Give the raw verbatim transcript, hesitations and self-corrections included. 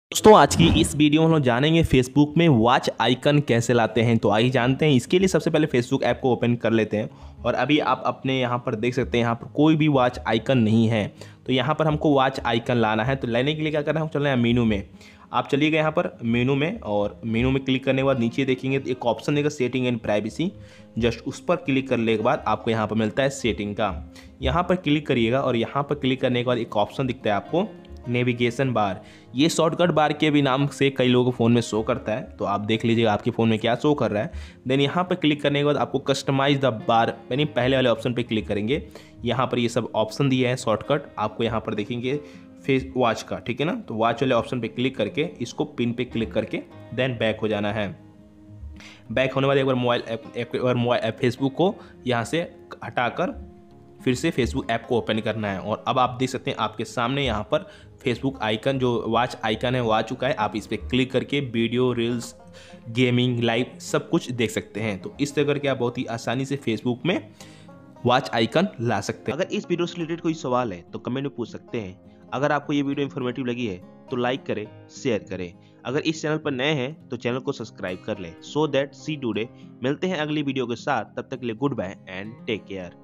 दोस्तों आज की इस वीडियो में हम लोग जानेंगे फेसबुक में वॉच आइकन कैसे लाते हैं। तो आइए जानते हैं। इसके लिए सबसे पहले फेसबुक ऐप को ओपन कर लेते हैं और अभी आप अपने यहाँ पर देख सकते हैं यहाँ पर कोई भी वॉच आइकन नहीं है। तो यहाँ पर हमको वॉच आइकन लाना है। तो लेने के लिए क्या करना है, हम चल रहे हैं मेनू में। आप चलिएगा यहाँ पर मेनू में और मेनू में क्लिक करने के बाद नीचे देखेंगे तो एक ऑप्शन देगा सेटिंग एंड प्राइवेसी। जस्ट उस पर क्लिक करने के बाद आपको यहाँ पर मिलता है सेटिंग का। यहाँ पर क्लिक करिएगा और यहाँ पर क्लिक करने के बाद एक ऑप्शन दिखता है आपको नेविगेशन बार। ये शॉर्टकट बार के भी नाम से कई लोगों के फ़ोन में शो करता है, तो आप देख लीजिएगा आपके फ़ोन में क्या शो कर रहा है। देन यहाँ पर क्लिक करने के बाद आपको कस्टमाइज द बार यानी पहले वाले ऑप्शन पे क्लिक करेंगे। यहाँ पर ये सब ऑप्शन दिए हैं शॉर्टकट, आपको यहाँ पर देखेंगे फेस वॉच का, ठीक है ना। तो वॉच वाले ऑप्शन पे क्लिक करके इसको पिन पे क्लिक करके देन बैक हो जाना है। बैक होने वाले एक बार मोबाइल ऐप एक बार मोबाइल फेसबुक को यहाँ से हटाकर फिर से फेसबुक ऐप को ओपन करना है। और अब आप देख सकते हैं आपके सामने यहाँ पर फेसबुक आइकन जो वॉच आइकन है वो आ चुका है। आप इस पर क्लिक करके वीडियो, रील्स, गेमिंग, लाइव सब कुछ देख सकते हैं। तो इस तरह करके आप बहुत ही आसानी से फेसबुक में वॉच आइकन ला सकते हैं। अगर इस वीडियो से रिलेटेड कोई सवाल है तो कमेंट में पूछ सकते हैं। अगर आपको ये वीडियो इन्फॉर्मेटिव लगी है तो लाइक करें, शेयर करें। अगर इस चैनल पर नए हैं तो चैनल को सब्सक्राइब कर लें। सो दैट सी टुडे मिलते हैं अगली वीडियो के साथ। तब तक के लिए goodbye and take care.